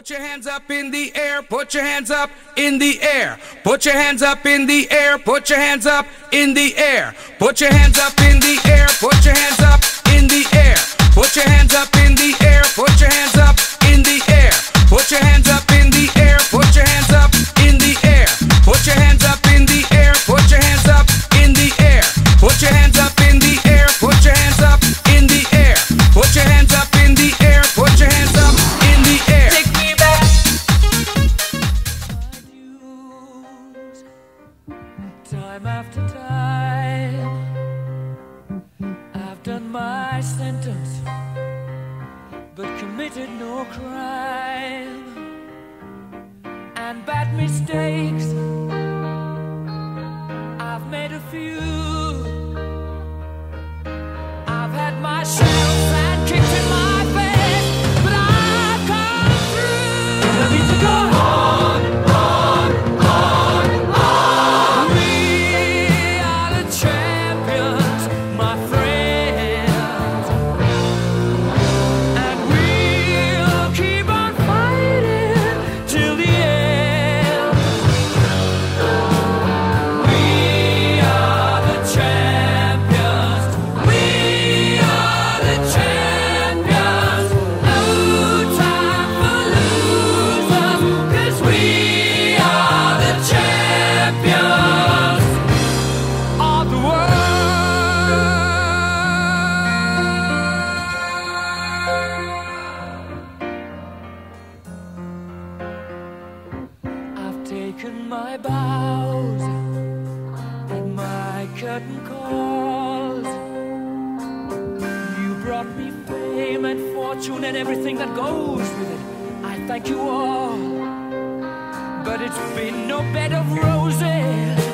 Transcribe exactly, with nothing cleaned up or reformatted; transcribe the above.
Put your hands up in the air, put your hands up in the air. Put your hands up in the air, put your hands up in the air. Put your hands up in the air, put your hands up in the air. Put your hands up in the air, put your hands up in the air. Put your hands up in the air, put your hands up in the air. Put your hands up in the air, put your hands up in the air. Put your hands up in the air, put your hands up in the air. Put your hands up in the air, put your hands up in the air. Take me back. Time after time, I've done my sentence, but committed no crime. And bad mistakes, I've made a few. I've had my shells and kicked in my face, but I've come through. I need to go on, on, on, on. We are the champions, my friends, and we'll keep on fighting till the end. We are the champions. We are the champions. No time for losers, 'cause we are the champions of the world. I've taken my bows and my curtain calls. You brought me fame and fortune and everything that goes with it. I thank you all, but it's been no bed of roses.